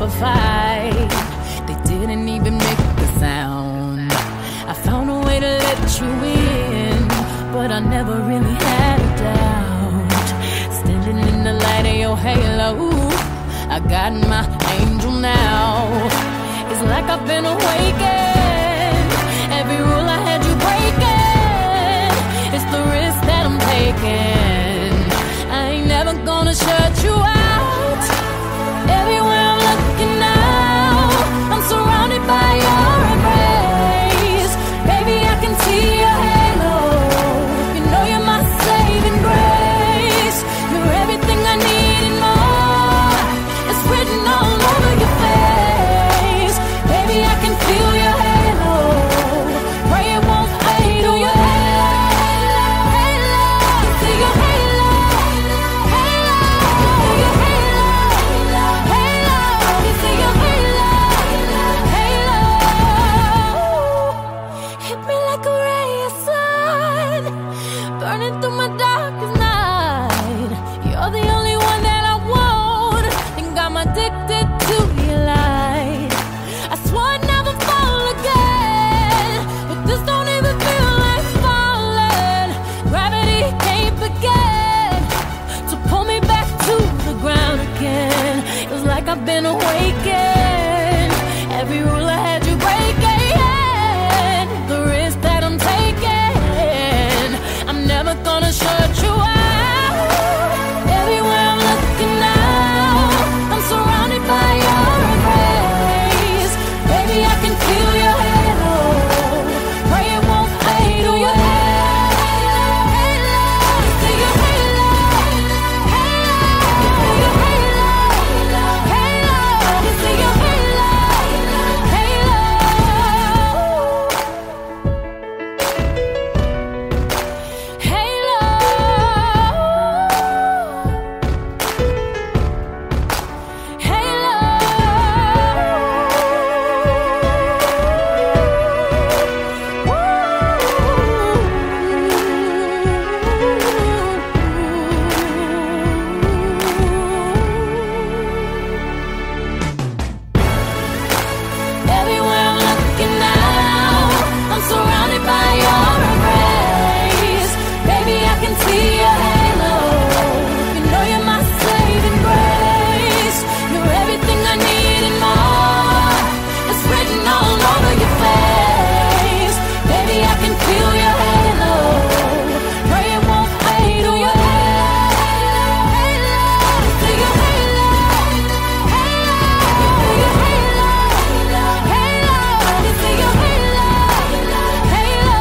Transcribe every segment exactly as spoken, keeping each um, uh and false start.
a fight. They didn't even make a sound. I found a way to let you in, but I never really had a doubt. Standing in the light of your halo, I got my angel now. It's like I've been awakened. Every rule I had you breaking. It's the risk that I'm taking. I ain't never gonna shut you out. Everywhere I'm looking now, I'm surrounded by your embrace. Baby, I can see your halo. You know you're my saving grace. You're everything I need and more. It's written all over your face. Baby, I can feel your halo. Pray it won't fade. Oh, your halo, halo, see your halo, halo, see your halo, halo, see your halo, halo. Hit me like a ray of sun, burning through my darkest night. You're the only one that I want, and I'm addicted to your light. I swore I'd never fall again, but this don't even feel like falling. Gravity can't begin to pull me back to the ground again. It was like I've been awakened. Every rule I had you breaking. The risk that I'm taking, I'm never gonna shut you out. Everywhere I'm looking now, I'm surrounded by your embrace. Baby, I can feel your halo. Pray it won't fade. Oh, your halo, halo, see your halo, halo, see your halo, halo, see your halo, halo. Everywhere I'm looking now, I'm surrounded by your embrace. Baby, I can see your halo. You know you're my saving grace. You're everything I need and more. It's written all over your face. Baby, I can feel your halo. Pray it won't fade. Oh, your halo, halo, see your halo, halo, see your halo, halo, see your halo, halo.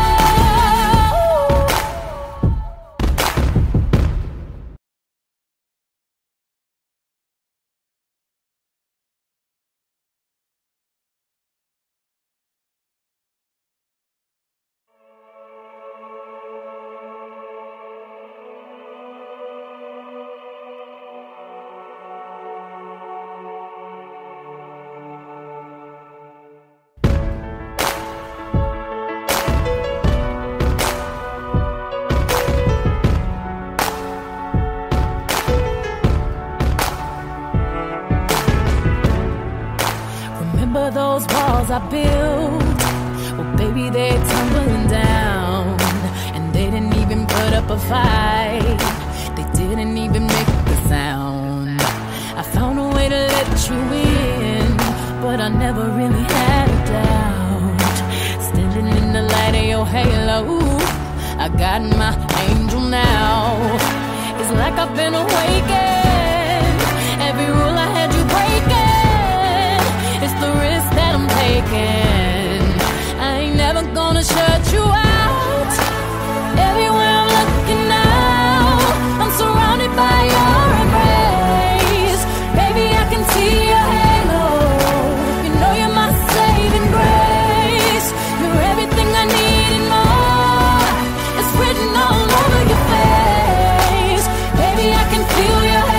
Remember those walls I built? Well, baby, they're tumbling down, and they didn't even put up a fight. They didn't even make a sound. I found a way to let you in, but I never really had a doubt. Standing in the light of your halo, I got my angel now. It's like I've been awakened. Every rule I had you breaking. It's the risk that I'm taking. I ain't never gonna shut you out. Everywhere I'm looking now, I'm surrounded by your embrace. Baby, I can see your halo. You know you're my saving grace. You're everything I need and more. It's written all over your face. Baby, I can feel your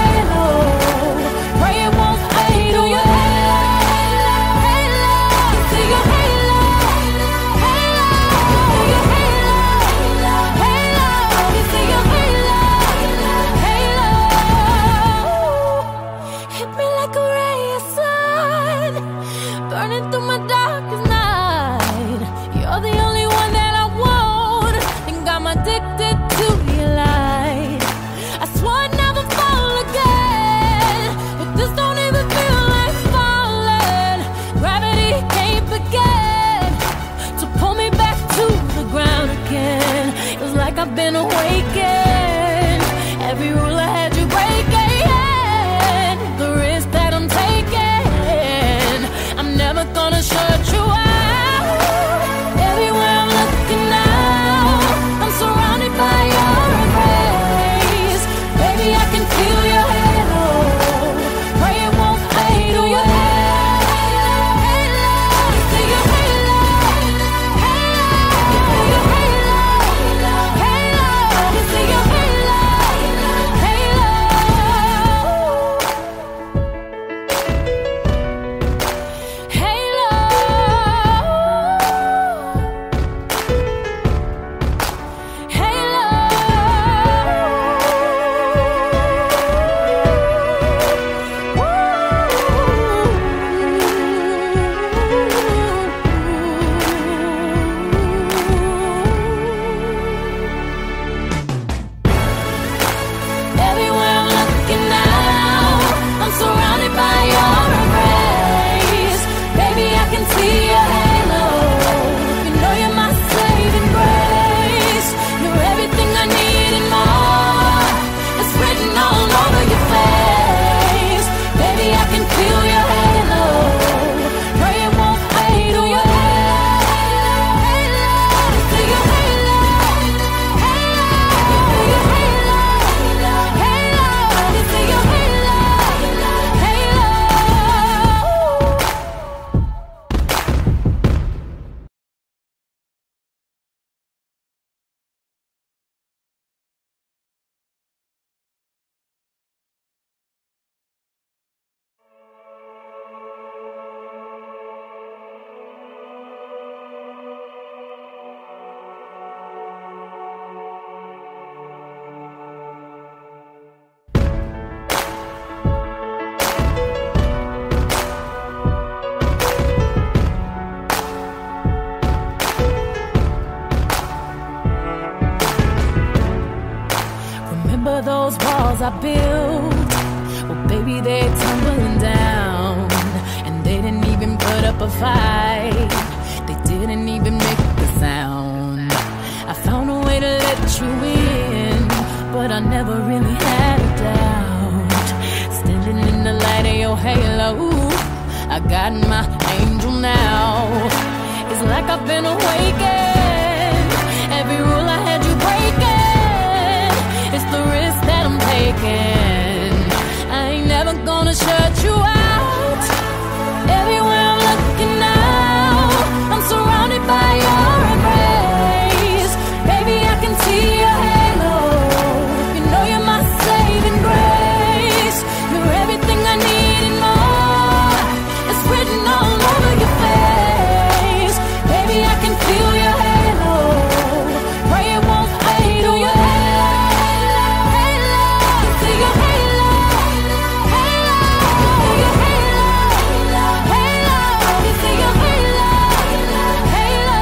baby, they're tumbling down, and they didn't even put up a fight. They didn't even make a sound. I found a way to let you in, but I never really had a doubt. Standing in the light of your halo, I got my angel now. It's like I've been awakened. Every rule I had you breaking. It's the risk that I'm taking. I ain't never gonna shut you out. Everywhere I'm looking now, I'm surrounded by your embrace. Baby, I can see your halo. You know you're my saving grace. You're everything I need and more. It's written all over your face. Baby, I can feel your halo. Pray it won't fade. Oh, your halo, halo, see your halo, halo, see your halo, halo, see your halo, halo.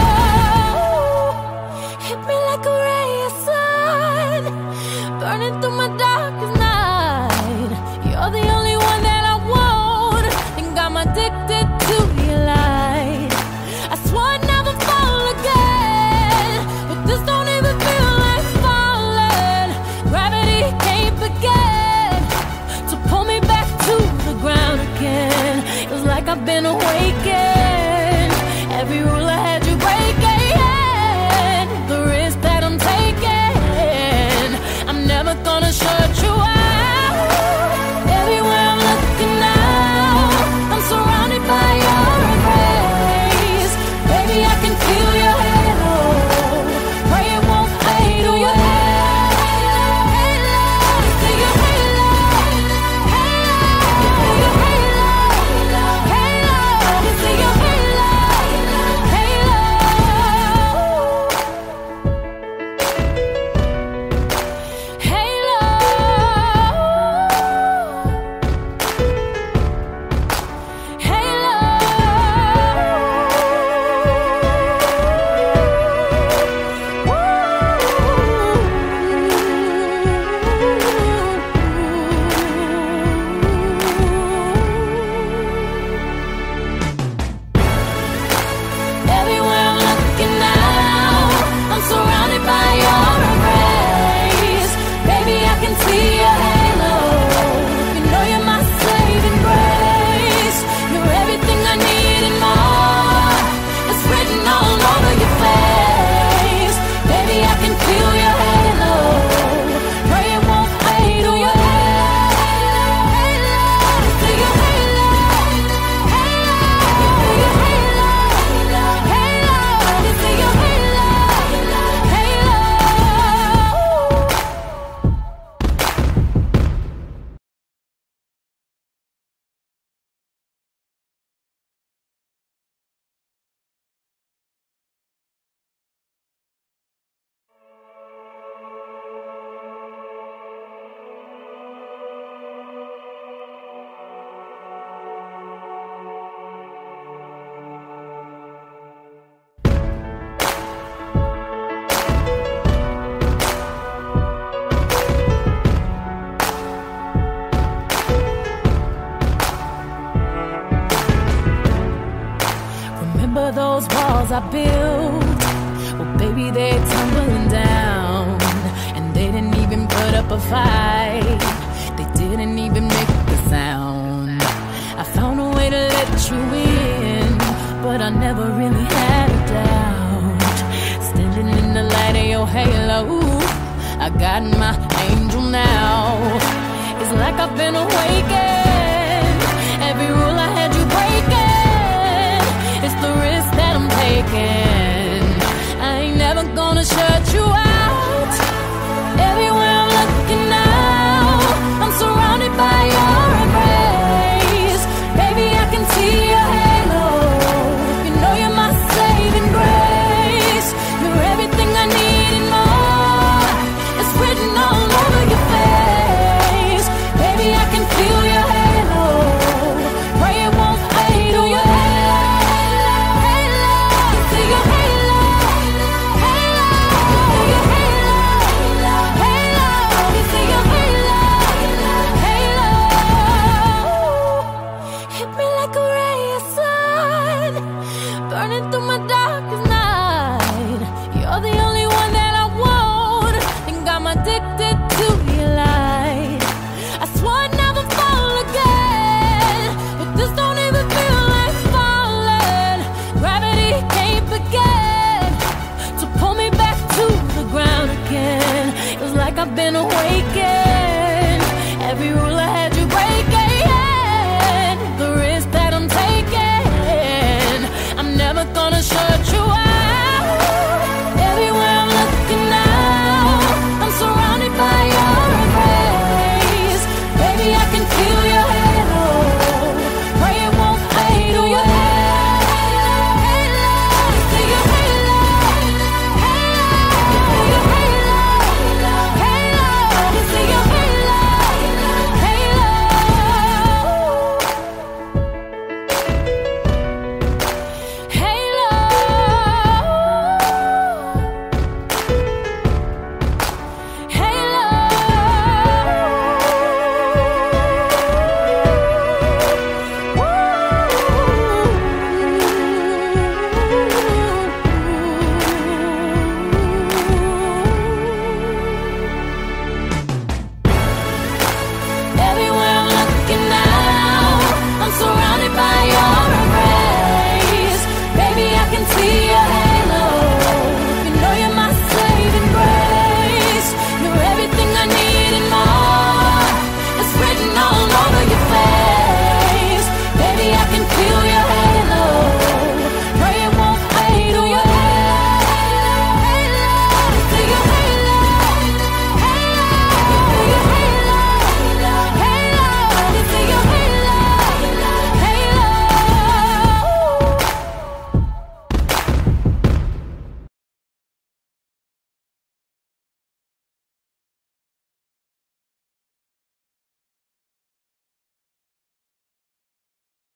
Hit me like a ray of sun, burning through my darkest night. You're the only one that I want, think I'm addicted to your light. I swore I'd never fall again, but this don't even feel like falling. Gravity can't begin to pull me back to the ground again. It's like I've been awakened. Every rule I had you breaking. The risk that I'm taking, I'm never gonna shut you out. Everywhere I'm looking now, I'm surrounded by your embrace. Baby, I can feel your halo. Pray it won't fade. Oh, your halo, halo, see your halo, halo, see your halo, halo, see your halo, halo. Everywhere I'm looking now, I'm surrounded by your embrace. Baby, I can see your halo. You know you're my saving grace. You're everything I need and more. It's written all over your face. Baby, I can feel your halo. Pray it won't fade. Oh, your halo, halo, see your halo, halo, see your halo, halo, see your halo, halo. Remember those walls I built? Well, baby, they're tumbling down, and they didn't even put up a fight. They didn't even make a sound. I found a way to let you in, but I never really had a doubt. Standing in the light of your halo, I got my angel now. It's like I've been awakened. Every rule I had you breaking. It's the risk that I'm taking. I ain't never gonna shut you out. Everywhere I'm looking now, I'm surrounded by your embrace. Baby, I can see your halo. You know you're my saving grace. You're everything I need and more. It's written all over your face. Baby, I can feel your halo. Pray it won't fade. Oh, your halo, halo, see your Every rule I had you breaking, the risk that I'm taking, I'm never gonna shut